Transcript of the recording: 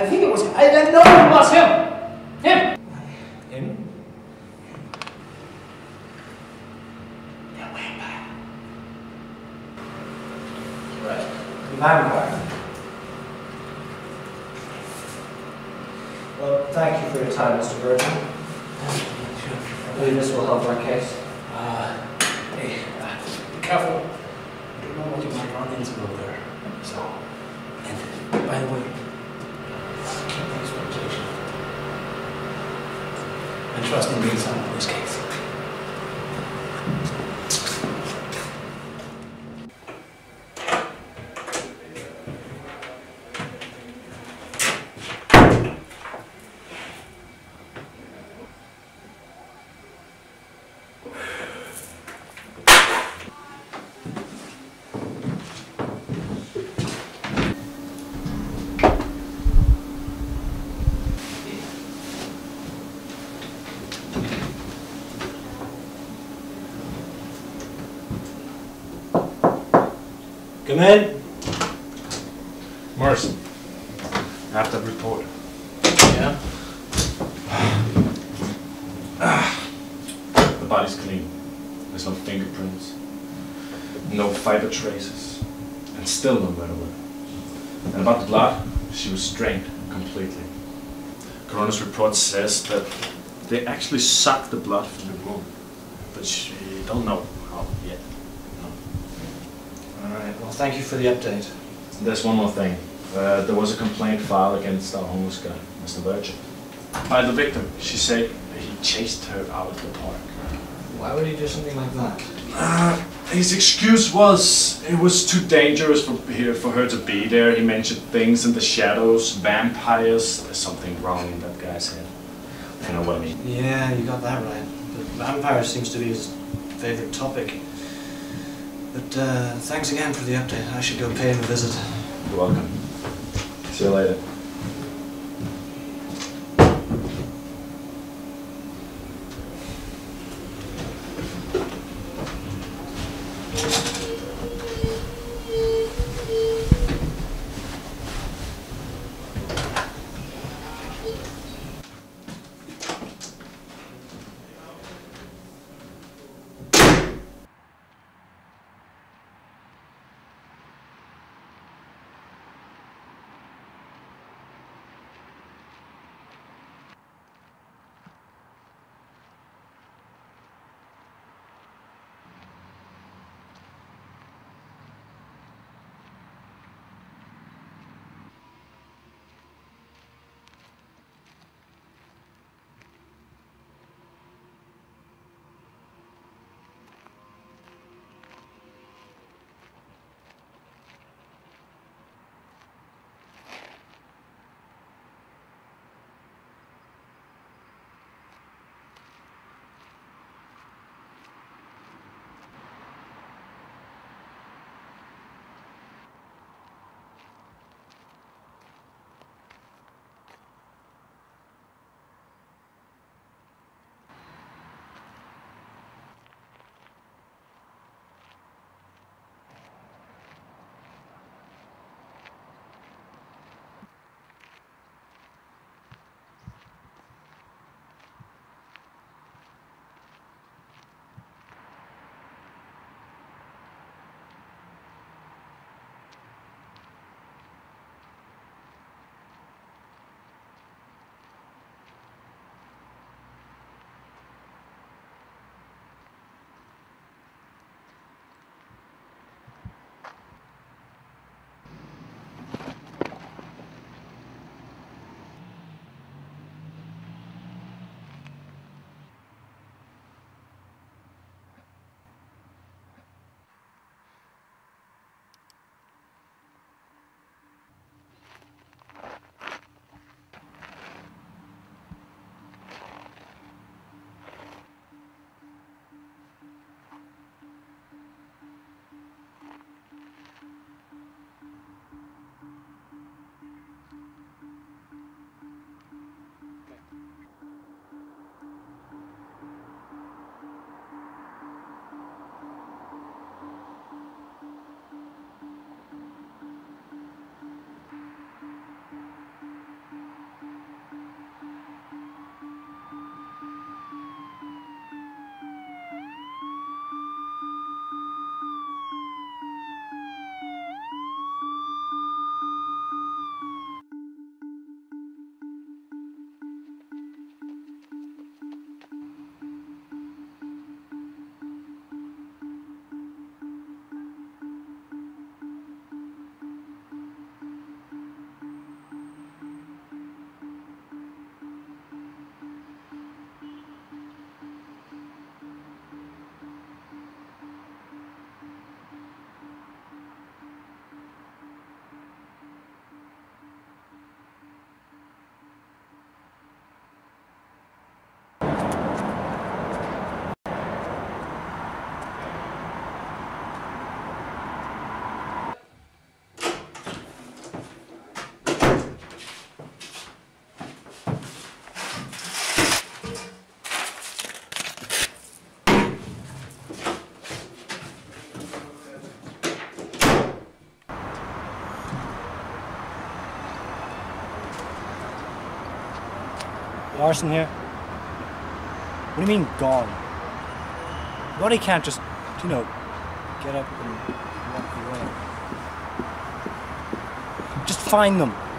I think it was him. I know it was him. Him. Him? The vampire. Right. The vampire. Well, thank you for your time, Mr. Virgin. I believe this will help our case. Hey, be careful. I don't know what you might run into over there. So, and by the way, keep the expectation. And trust in me some in this case. Come in. Morrison, I have that report. Yeah? The body's clean. There's no fingerprints, no fiber traces, and still no murder weapon. And about the blood, she was drained completely. Coroner's report says that they actually sucked the blood from the wound, but she don't know how yet. Alright, well thank you for the update. There's one more thing. There was a complaint filed against our homeless guy, Mr. Virgin, by the victim. She said he chased her out of the park. Why would he do something like that? His excuse was it was too dangerous for her to be there. He mentioned things in the shadows, vampires. There's something wrong in that guy's head. You know what I mean? Yeah, you got that right. But vampires seems to be his favourite topic. But thanks again for the update. I should go pay him a visit. You're welcome. See you later. Larson here. What do you mean, gone? Your body can't just, you know, get up and walk away. Just find them.